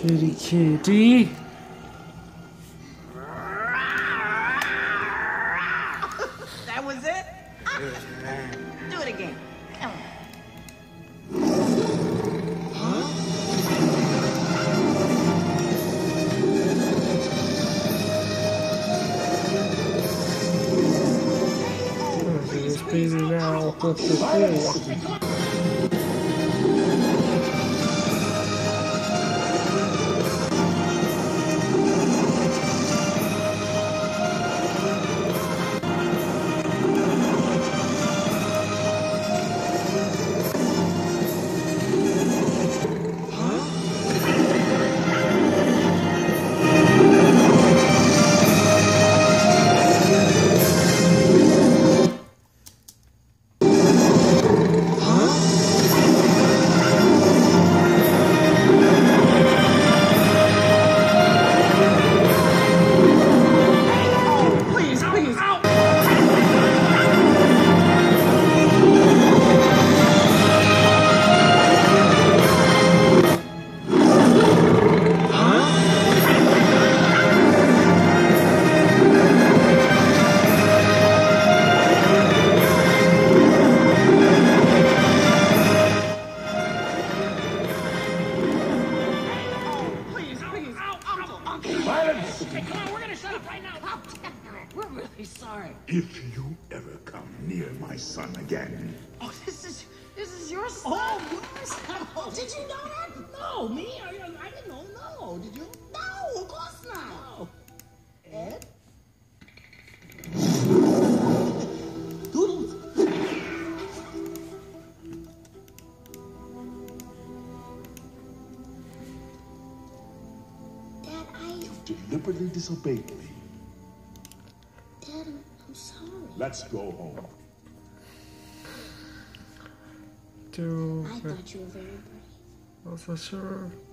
Kitty, kitty. That was it? Do it again. Come on. This baby now. If you ever come near my son again. Oh, this is your son. Oh, your son. Oh, did you know that? No, me? I didn't know. No, did you? No, of course not. No. Ed? Doodles. Dad, You've deliberately disobeyed me. Dad, I'm sorry. Let's go home. Do I thought you were very brave. also sure.